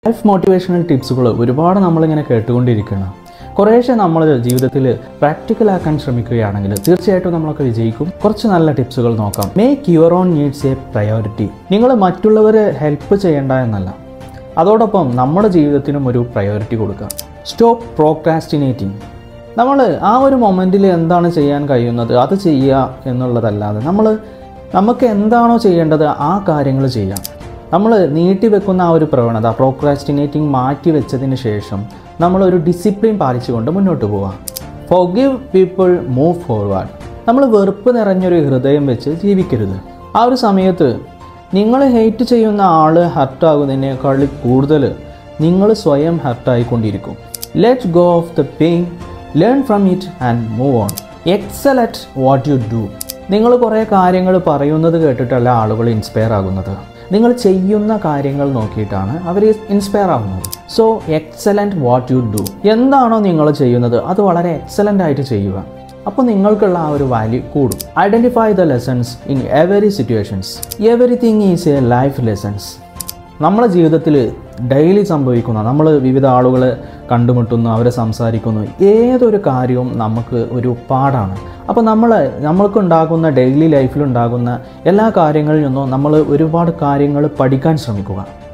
Self motivational ടിപ്സുകൾ ഒരുപാട് നമ്മളിങ്ങനെ കേട്ടുകൊണ്ടിരിക്കണം. കുറേശ്ശെ നമ്മൾ ജീവിതത്തിൽ പ്രാക്ടിക്കലാക്കാൻ ശ്രമിക്കുകയാണെങ്കിൽ തീർച്ചയായിട്ടും നമ്മളൊക്കെ വിജയിക്കും. കുറച്ച് നല്ല ടിപ്സുകൾ നോക്കാം. Make your own needs a priority. നിങ്ങൾ മറ്റുള്ളവരെ ഹെൽപ്പ് ചെയ്യേണ്ട എന്നല്ല, അതോടൊപ്പം നമ്മുടെ ജീവിതത്തിനും ഒരു പ്രയോറിറ്റി കൊടുക്കുക. Stop procrastinating. നമ്മൾ ആ ഒരു മൊമെൻറ്റിൽ എന്താണ് ചെയ്യാൻ കഴിയുന്നത് അത് ചെയ്യുക എന്നുള്ളതല്ലാതെ നമുക്ക് എന്താണോ ചെയ്യേണ്ടത് ആ കാര്യങ്ങൾ ചെയ്യാം. നമ്മൾ നീട്ടിവെക്കുന്ന ആ ഒരു പ്രവണത പ്രോക്രാസ്റ്റിനേറ്റിംഗ് മാറ്റി വെച്ചതിന് ശേഷം നമ്മളൊരു ഡിസിപ്ലിൻ പാലിച്ചുകൊണ്ട് മുന്നോട്ട് പോവാം. Forgive people, move forward. നമ്മൾ വെറുപ്പ് നിറഞ്ഞൊരു ഹൃദയം വെച്ച് ജീവിക്കരുത്. ആ ഒരു സമയത്ത് നിങ്ങൾ ഹെയ്റ്റ് ചെയ്യുന്ന ആൾ ഹർട്ടാകുന്നതിനേക്കാൾ കൂടുതൽ നിങ്ങൾ സ്വയം ഹർട്ടായിക്കൊണ്ടിരിക്കും. Let go of the pain, learn from it and move on. Excel at what you do. നിങ്ങൾ കുറേ കാര്യങ്ങൾ പറയുന്നത് കേട്ടിട്ടല്ല ആളുകൾ ഇൻസ്പയർ ആകുന്നത്, നിങ്ങൾ ചെയ്യുന്ന കാര്യങ്ങൾ നോക്കിയിട്ടാണ് അവർ ഇൻസ്പയർ ആകുന്നത്. So excellent what you do. എന്താണോ നിങ്ങൾ ചെയ്യുന്നത് അത് വളരെ എക്സലൻ്റ് ആയിട്ട് ചെയ്യുക. അപ്പോൾ നിങ്ങൾക്കുള്ള ആ ഒരു വാല്യൂ കൂടും. Identify the lessons in every situations. Everything is a life lessons. നമ്മുടെ ജീവിതത്തിൽ ഡെയിലി സംഭവിക്കുന്ന, നമ്മൾ വിവിധ ആളുകളെ കണ്ടുമുട്ടുന്നു, അവരെ സംസാരിക്കുന്നു, ഏതൊരു കാര്യവും നമുക്ക് ഒരു പാഠാണ്. അപ്പോൾ നമ്മൾക്കുണ്ടാകുന്ന ഡെയിലി ലൈഫിലുണ്ടാകുന്ന എല്ലാ കാര്യങ്ങളിൽ നിന്നും നമ്മൾ ഒരുപാട് കാര്യങ്ങൾ പഠിക്കാൻ ശ്രമിക്കുക.